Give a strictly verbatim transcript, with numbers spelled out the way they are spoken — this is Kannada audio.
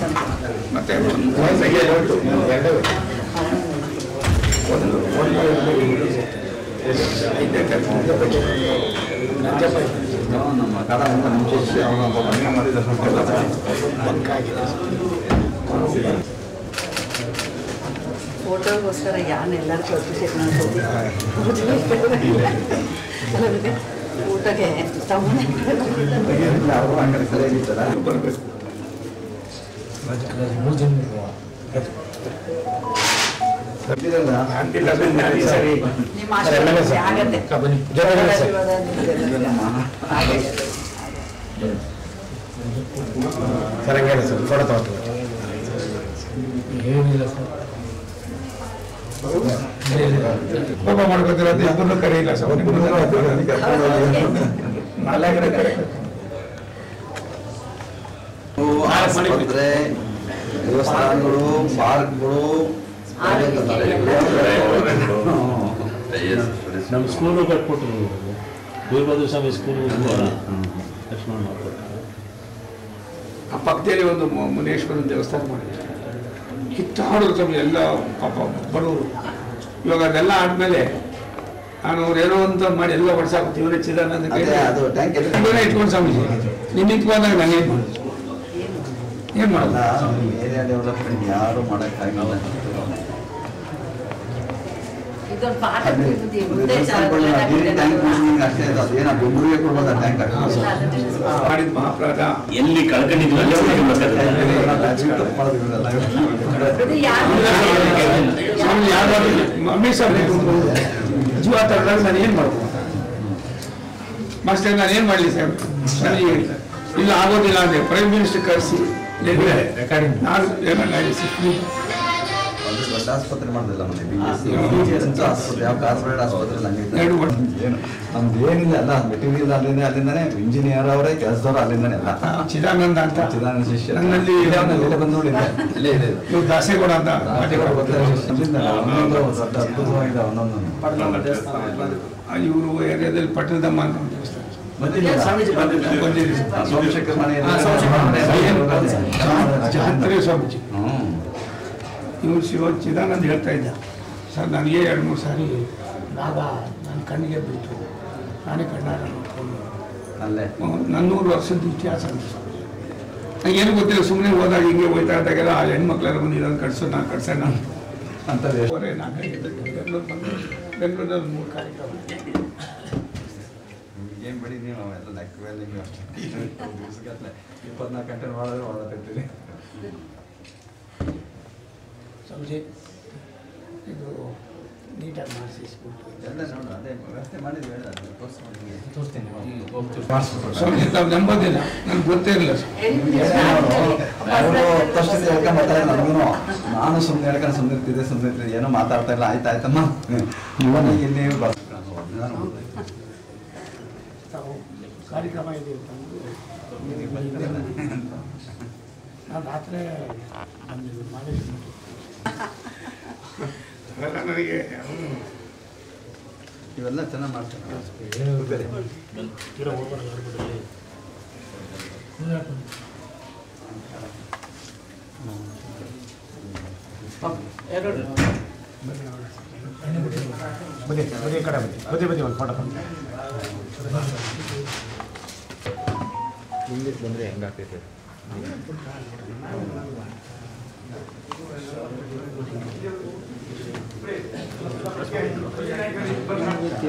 ಮತ್ತೆ ನಮ್ಮ ಕಡ ಅಂತ ಮುಂಚೆ ಅವನೊಬ್ಬ ಮನೆ ಮಾಡಿದ ಫೋಟೋಗೋಸ್ಕರ ಯಾರು ಎಲ್ಲರಿಗೂ ಅಪ್ರಿಷಿಯೇಟ್ ಮಾಡ್ಬೋದು ಊಟಕ್ಕೆ ತಗೊಂಡೆ ಅವರು ಅಂಗಡಿ ಸರಿಯಾಗಿರ್ತಾರೆ ಬರಬೇಕು ಸರಿ ನಿಮ್ಮ ಆಶೀರ್ವಾದ ಆಗತ್ತೆ ಸರ್ ಹಂಗೇನೆ ಸರ್ ಫೋಟೋ ತಗೊಳ್ತೀವಿ ಏನಿಲ್ಲ ಸರ್ ಕೋಪ ಮಾಡ್ಕೊತಿರೋದು ಇಬ್ಬರನ್ನು ಕರೆಯಿಲ್ಲ ಸರ್ ನಾಲ್ಕರ ಕರೆ ಆಸ್ಪತ್ರೆ ದೇವಸ್ಥಾನಗಳು ಪಾರ್ಕ್ಗಳು ನಮ್ಮ ಸ್ಕೂಲು ಕಟ್ಕೊಟ್ರು ವೀರಭದ್ರ ಸ್ವಾಮಿ ಸ್ಕೂಲು ಲಕ್ಷ್ಮಣ ಆ ಪಕ್ಕದಲ್ಲಿ ಒಂದು ಮುನೇಶ್ವರನ ದೇವಸ್ಥಾನ ಮಾಡಿದ್ರು ಕಿತ್ತಾಡೋರು ಸ್ವಾಮಿ ಎಲ್ಲ ಪಾಪ ಬಡವರು ಇವಾಗ ಅದೆಲ್ಲ ಆದ್ಮೇಲೆ ನಾನು ಅವ್ರೇನೋ ಅಂತ ಮಾಡಿ ಎಲ್ಲ ಹೊಡ್ಸಾಕ್ತು ಇವರೇ ಚಿದಾನಂದ ಇಟ್ಕೊಂಡು ಸ್ವಾಮೀಜಿ ನಿನ್ನ ಇಟ್ಕೊಂಡಾಗ ನಾನು ಏನು ಮಾಡಿದ್ರು ಏನು ಮಾಡಲ್ಲ ಏರಿಯಾ ಡೆವಲಪ್ಮೆಂಟ್ ಯಾರು ಮಾಡೋಕ್ಕಾಗಿಲ್ಲ ಇದೊಂದು ಪಾಠ ಅಷ್ಟೇ ಅದು ಅದೇನೋ ಬೆಂಗಳೂರಿಗೆ ಕೊಡ್ಬೋದು ಟ್ಯಾಂಕ್ ಮಾಡಿದ ಮಹಾಪ್ರಾಧ ಎಲ್ಲಿ ಕಳ್ಕೊಂಡಿದ್ವಿ ಸ್ವಾಮಿ ಯಾರು ಅಮಿತ್ ಶಾ ಜೀವ ತಗೊಂಡಾಗ ನಾನು ಏನು ಮಾಡ್ಬೋದು ಮಾಸ್ಟರ್ ನಾನು ಏನು ಮಾಡಲಿ ಸರ್ ನನಗೆ ಇಲ್ಲ ಆಗೋದಿಲ್ಲ ಅಂದರೆ ಪ್ರೈಮ್ ಮಿನಿಸ್ಟರ್ ಕರೆಸಿ ನಾನು ದೊಡ್ಡ ಆಸ್ಪತ್ರೆ ಮಾಡೋದಿಲ್ಲ ಮತ್ತೆ ಬಿ ಎಸ್ ಸಿ ಆಸ್ಪತ್ರೆ ಯಾವ ಕಾರ್ಪೊರೇಟ್ ಆಸ್ಪತ್ರೆ ಎರಡು ಏನು ನಮ್ದು ಏನಿಲ್ಲ ಅಲ್ಲ ಮೆಟೀರಿಯಲ್ ಅಲ್ಲಿಂದ ಅಲ್ಲಿಂದಾನೆ ಇಂಜಿನಿಯರ್ ಅವರೇ ಕೆಲಸದವ್ರು ಅಲ್ಲಿಂದಾನೆ ಎಲ್ಲ ಚಿದಾನಂದ ಅಂತ ಚಿದಾನಂದ ಶಿಷ್ಯ ನನ್ನಲ್ಲಿ ಬಂದು ನೋಡಿದ್ದೆ ಇಲ್ಲೇ ಇದೆ ಇವ್ರು ದಾಸೇಗೌಡ ಅಂತ ದೊಡ್ಡ ಅದ್ಭುತವಾಗಿದೆ ಒಂದೊಂದು ಇವರು ಏರಿಯಾದಲ್ಲಿ ಪಟ್ಟಣದಮ್ಮ ಅಂತ ಒಂದು ದೇವಸ್ಥಾನ ಸೋಮಶೇಖರ್ ಮನೆ ಜಾತ್ರೆ ಸ್ವಾಮೀಜಿ ಇವರು ಶಿವ ಚಿದಾನಂದ ಹೇಳ್ತಾ ಇದ್ದ ಸರ್ ನನಗೆ ಎರಡು ಮೂರು ಸಾರಿ ನಾಗ ನನ್ನ ಕಣ್ಣಿಗೆ ಬಿಟ್ಟು ನಾನೇ ಕಣ್ಣಾರ ನೋಡ್ಕೊಂಡು ಅಲ್ಲೇ ನನ್ನೂರು ವರ್ಷದ ಇತಿಹಾಸ ಅಂತ ನನಗೇನು ಗೊತ್ತಿಲ್ಲ ಸುಮ್ಮನೆ ಹೋದಾಗ ಹಿಂಗೆ ಹೋಯ್ತಾ ಇದ್ದಾಗೆಲ್ಲ ಆ ಹೆಣ್ಮಕ್ಳೆಲ್ಲ ಬಂದಿದ್ದು ಕಟ್ಸೋ ನಾನು ಕಟ್ಸೋಣ ಅಂತ ಅವರೇ ನಾಲ್ಕೈದು ಬೆಂಗಳೂರು ಬಂದು ಬೆಂಗಳೂರಲ್ಲಿ ಮೂರು ಕಾರ್ಯಕ್ರಮ ಏನು ಬಿಡಿ ನೀವು ಎಲ್ಲ ಲೆಕ್ಕದಲ್ಲಿ ನೀವು ಅಷ್ಟೇ ದಿವಸಗಟ್ಟಲೆ ಇಪ್ಪತ್ನಾಲ್ಕು ಗಂಟೆ ಮಾಡಿದ್ರೆ ಓಡಾಡ್ತಿರ್ತೀವಿ ಸಂಜೆ ಇದು ನೀಟಾಗಿ ಮಾಡಿಸಿಸ್ಬಿಟ್ಟು ಎಲ್ಲ ನೋಡು ಅದೇ ವ್ಯವಸ್ಥೆ ಮಾಡಿದ್ವಿ ಹೇಳ ತೋರಿಸ್ತೀನಿ ಸ್ವಾಮಿ ತಾವು ನಂಬೋದಿಲ್ಲ ನನಗೆ ಗೊತ್ತೇ ಇರಲಿಲ್ಲ ಅವರು ಹತ್ತು ವರ್ಷದಿಂದ ಹೇಳ್ಕೊಂಬರ್ತಾರೆ ನನಗೂ ನಾನು ಸುಮ್ಮನೆ ಹೇಳ್ಕೊಂಡು ಸುಮ್ಮನೆ ಇರ್ತಿದ್ದೆ ಸುಮ್ಮನೆ ಇರ್ತಿದ್ದೆ ಏನೋ ಮಾತಾಡ್ತಾ ಇಲ್ಲ ಆಯ್ತು ಆಯ್ತಮ್ಮ ಇವನ ಇಲ್ಲಿ ತಾವು ಕಾರ್ಯಕ್ರಮ ಇದೆ ನಾನು ರಾತ್ರಿ ಬಂದಿದ್ದು ಮಾಡಿ ನನಗೆ ಇವೆಲ್ಲ ಚೆನ್ನಾಗಿ ಮಾಡ್ತಾರೆ ಬನ್ನಿ ಬನ್ನಿ ಕಡೆ ಬನ್ನಿ ಬದಿ ಬದಿ ಒಂದು ಫೋಟೋ ಇಂಗ್ಲೀಷ್ ಬಂದರೆ ಹೆಂಗಾಗ್ತೈತೆ